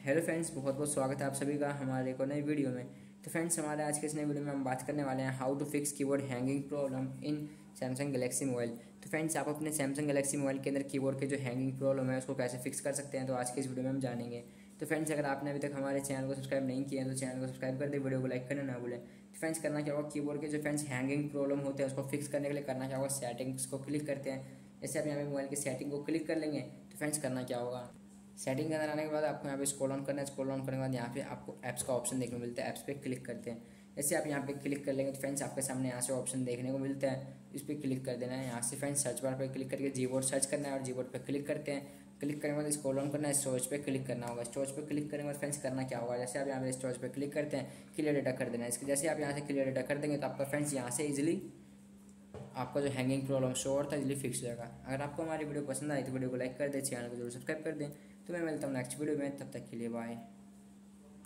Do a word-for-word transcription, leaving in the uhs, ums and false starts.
Hello friends, बहुत बहुत स्वागत है आप सभी का हमारे एक और नई वीडियो में। तो फ्रेंड्स, हमारे आज के इस नई वीडियो में हम बात करने वाले हैं how to fix keyboard hanging problem in Samsung Galaxy mobile. तो फ्रेंड्स, आप अपने सैमसंग गैलेक्सी मोबाइल के अंदर कीबोर्ड के जो हैंगिंग प्रॉब्लम है उसको कैसे फिक्स कर सकते हैं, तो आज के इस वीडियो में हम जानेंगे। तो फ्रेंड्स, अगर आपने अभी तक हमारे चैनल को सब्सक्राइब नहीं किया है तो चैनल को सब्सक्राइब कर दे, वीडियो को लाइक करना ना भूलें। तो फ्रेंड्स, करना क्या होगा, कीबोर्ड के जो फ्रेंड्स हैंगिंग प्रॉब्लम होते हैं उसको फिक्स करने के लिए करना क्या होगा, सेटिंग्स को क्लिक करते हैं। जैसे आप यहाँ पे मोबाइल की सेटिंग को क्लिक कर लेंगे तो फ्रेंड्स करना क्या होगा, सेटिंग के अंदर आने के बाद आपको यहाँ पे स्क्रॉल ऑन करना है। स्क्रॉल ऑन करने के बाद यहाँ पे आपको ऐप्स का ऑप्शन देखने को मिलता है, ऐप्स पे क्लिक करते हैं। जैसे आप यहाँ पे क्लिक कर लेंगे तो फ्रेंड्स आपके सामने यहाँ से ऑप्शन देखने को मिलता है, इस पर क्लिक कर देना है। यहाँ से फ्रेंड्स सर्च बार पर क्लिक करके जीबोर्ड सर्च करना है और जीबोर्ड पर क्लिक करते हैं। क्लिक करने के बाद स्क्रॉल ऑन करना है, स्टोरेज पे क्लिक करना होगा। स्टोरेज पे क्लिक करने के बाद फ्रेंड्स करना क्या होगा, जैसे आप यहाँ पे स्टोरेज पे क्लिक करते हैं क्लियर डेटा कर देना है। इसके जैसे आप यहाँ से क्लियर डेटा कर देंगे तो आपका फ्रेंड्स यहाँ से इजिली आपका जो हैंगिंग प्रॉब्लम शो हो रहा था इजीली फिक्स हो जाएगा। अगर आपको हमारी वीडियो पसंद आई तो वीडियो को लाइक कर दें, चैनल को जरूर सब्सक्राइब कर दें। तो मैं मिलता हूँ नेक्स्ट वीडियो में, तब तक के लिए बाय।